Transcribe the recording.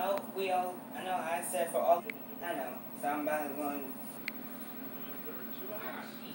know, I know I said for all, I know, somebody's going